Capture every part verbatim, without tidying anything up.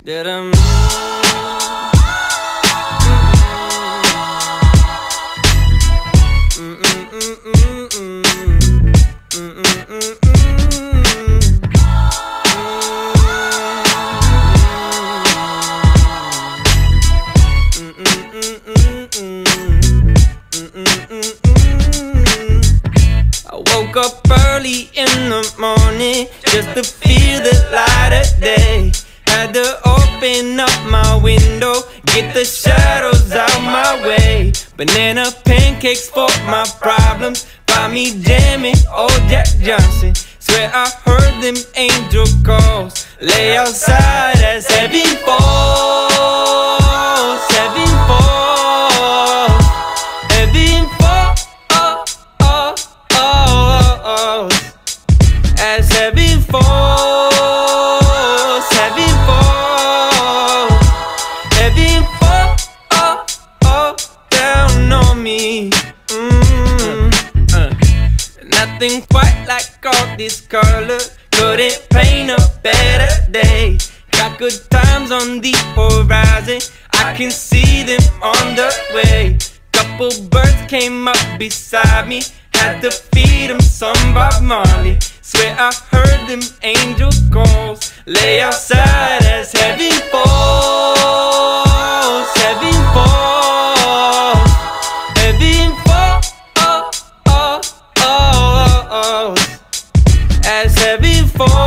Da-dum. I woke up early in the morning just to feel the light of day. Had to open up my window, get the shadows out my way. Banana pancakes for my problems, find me jamming old Jack Johnson. Swear I heard them angel calls, lay outside as heaven falls, heaven falls, heaven falls, oh, oh, oh, oh, as heaven falls, heaven falls, heaven falls, oh, oh, down on me. Mm. Uh, nothing quite like all this color, couldn't paint a better day. Got good times on the horizon, I can see them on the way. Couple birds came up beside me, had to feed them some Bob Marley. Swear I heard them angel calls, lay outside as heaven falls, heaven falls, heaven falls, oh, oh, oh, oh, as heaven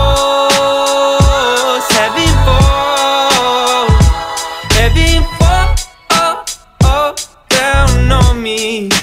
falls, heaven falls, heaven falls, oh, oh, down on me.